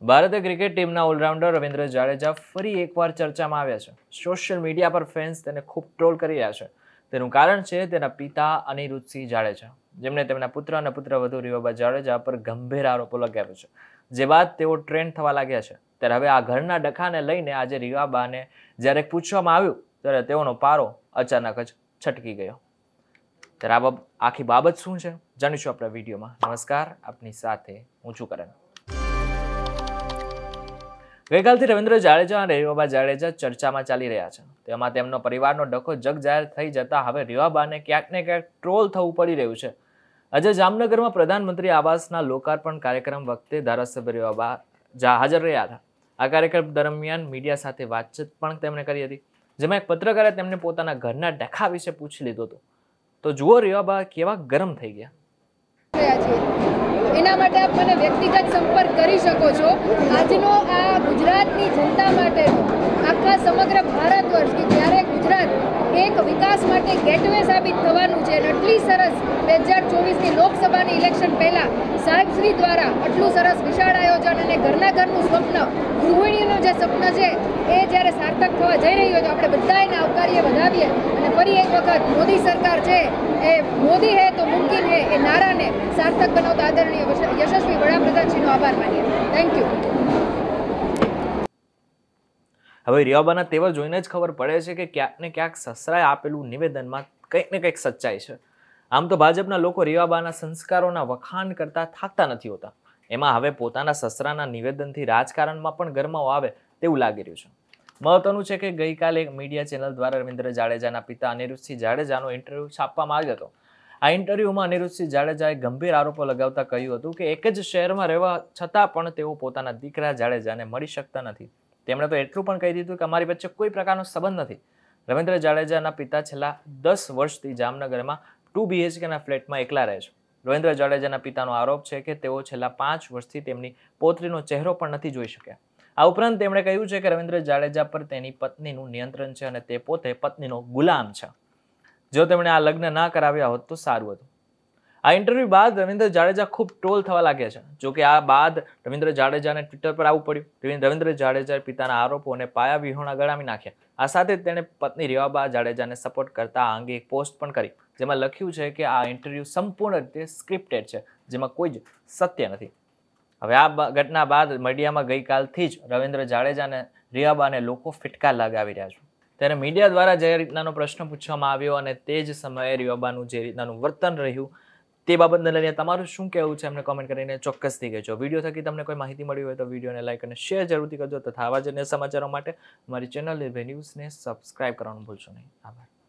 ભારતીય ક્રિકેટ ટીમના ઓલરાઉન્ડર રવિન્દ્ર જાડેજા ફરી એકવાર ચર્ચામાં આવ્યા છે. સોશિયલ મીડિયા પર ફેન્સ તેને ખૂબ ટ્રોલ કરી રહ્યા છે. તેનું કારણ છે તેના પિતા અનિરુદ્ધસિંહ જાડેજા, જેમણે તેમના પુત્ર અને પુત્રવધુ રીવાબા જાડેજા પર ગંભીર આરોપો લગાવ્યા છે. જે બાદ તેઓ ટ્રેન્ડ થવા લાગ્યા છે. ત્યારે હવે આ ઘરના ડખાને લઈને આજે રીવાબાને જ્યારે પૂછવામાં આવ્યું ત્યારે તેઓનો પારો અચાનક જ છટકી ગયો. ત્યારે આખી બાબત શું છે જાણીશું આપણા વિડીયોમાં. નમસ્કાર, આપની સાથે હું છું કરણ. ગઈકાલથી રવિન્દ્ર જાડેજા અને રીવાબા જાડેજા ચર્ચામાં ચાલી રહ્યા છે. તેમાં તેમનો પરિવારનો ડખો જગજાહેર થઈ જતા હવે રીવાબાને ક્યાંક ને ક્યાંક ટ્રોલ થવું પડી રહ્યું છે. આજે જામનગરમાં પ્રધાનમંત્રી આવાસના લોકાર્પણ કાર્યક્રમ વખતે ધારાસભ્ય રીવાબા હાજર રહ્યા હતા. આ કાર્યક્રમ દરમિયાન મીડિયા સાથે વાતચીત પણ તેમણે કરી હતી, જેમાં એક પત્રકારે તેમને પોતાના ઘરના ડખા વિશે પૂછી લીધું હતું. તો જુઓ રીવાબા કેવા ગરમ થઈ ગયા. એના માટે આપ મને વ્યક્તિગત સંપર્ક કરી શકો છો. આજનો આ ગુજરાતની જનતા માટેનો, આખા સમગ્ર ભારત વર્ષ કે જ્યારે ગુજરાત એક વિકાસ માટે ગેટવે સાબિત થવાનું છે અને આટલી સરસ 2024ની લોકસભાની ઇલેક્શન પહેલાં સાહેબશ્રી દ્વારા આટલું સરસ વિશાળ આયોજન અને ઘરના ઘરનું સ્વપ્ન, ગૃહિણીનું જે સ્વપ્ન છે એ જ્યારે સાર્થક થવા જઈ રહ્યું હોય તો આપણે બધા એને આવકારીએ, વધાવીએ અને ફરી એક વખત મોદી સરકાર છે એ મોદી હે તો મુમકિન હે એ નારાને સાર્થક બનાવતા આદરણીય યશસ્વી વડાપ્રધાનશ્રીનો આભાર માનીએ. Thank you. હવે રીવાબાના તેવર જોઈને જ ખબર પડે છે કે ક્યાંક ને ક્યાંક સસરાએ આપેલું નિવેદનમાં કંઈક ને કંઈક સચ્ચાઈ છે. આમ તો ભાજપના લોકો રીવાબાના સંસ્કારોના વખાણ કરતા થાકતા નથી હોતા. એમાં હવે પોતાના સસરાના નિવેદનથી રાજકારણમાં પણ ગરમાવો આવે તેવું લાગી રહ્યું છે. મહત્વનું છે કે ગઈકાલે એક મીડિયા ચેનલ દ્વારા રવિન્દ્ર જાડેજાના પિતા અનિરુદ્ધસિંહ જાડેજાનો ઇન્ટરવ્યૂ છાપવામાં આવ્યો હતો. આ ઇન્ટરવ્યૂમાં અનિરુદ્ધસિંહ જાડેજાએ ગંભીર આરોપો લગાવતા કહ્યું હતું કે એક જ શહેરમાં રહેવા છતાં પણ તેઓ પોતાના દીકરા જાડેજાને મળી શકતા નથી. તેમણે તો એટલું પણ કહી દીધું કે અમારી વચ્ચે કોઈ પ્રકારનો સંબંધ નથી. રવિન્દ્ર જાડેજાના પિતા છેલ્લા 10 વર્ષથી જામનગરમાં 2 BHKના ફ્લેટમાં એકલા રહે છે. રવિન્દ્ર જાડેજાના પિતાનો આરોપ છે કે તેઓ છેલ્લા 5 વર્ષથી તેમની પોત્રીનો ચહેરો પણ નથી જોઈ શક્યા. આ ઉપરાંત તેમણે કહ્યું છે કે રવિન્દ્ર જાડેજા પર તેની પત્નીનું નિયંત્રણ છે અને તે પોતે પત્નીનો ગુલામ છે. જો તેમણે આ લગ્ન ના કરાવ્યા હોત તો સારું હતું. આ ઇન્ટરવ્યૂ બાદ રવિન્દ્ર જાડેજા ખૂબ ટ્રોલ થવા લાગ્યા છે. જોકે આ બાદ રવિન્દ્ર જાડેજાને ટ્વિટર પર આવવું પડ્યું. રવિન્દ્ર જાડેજાએ પિતાના આરોપોને પાયા વિહોણા ગણાવી નાખ્યા. આ સાથે તેણે પત્ની રીવાબા જાડેજાને સપોર્ટ કરતા આ અંગે એક પોસ્ટ પણ કરી, જેમાં લખ્યું છે કે આ ઇન્ટરવ્યૂ સંપૂર્ણ રીતે સ્ક્રિપ્ટેડ છે, જેમાં કોઈ જ સત્ય નથી. હવે આ ઘટના બાદ મીડિયામાં ગઈકાલથી જ રવિન્દ્ર જાડેજા અને રીવાબાને લોકો ફિટકાર લગાવી રહ્યા છે. ત્યારે મીડિયા દ્વારા જે રીતનાનો પ્રશ્ન પૂછવામાં આવ્યો અને તે જ સમયે રીવાબાનું જે રીતનાનું વર્તન રહ્યું તે બાબતને લઈને તમારું શું કહેવું છે એમને કોમેન્ટ કરીને ચોક્કસથી કહેજો. વિડીયો થકી તમને કોઈ માહિતી મળી હોય તો વિડીયોને લાઈક અને શેર જરૂરથી કરજો તથા આવા જ અન્ય સમાચારો માટે અમારી ચેનલ નિર્ભય ન્યૂઝને સબસ્ક્રાઇબ કરવાનું ભૂલશો નહીં. આભાર.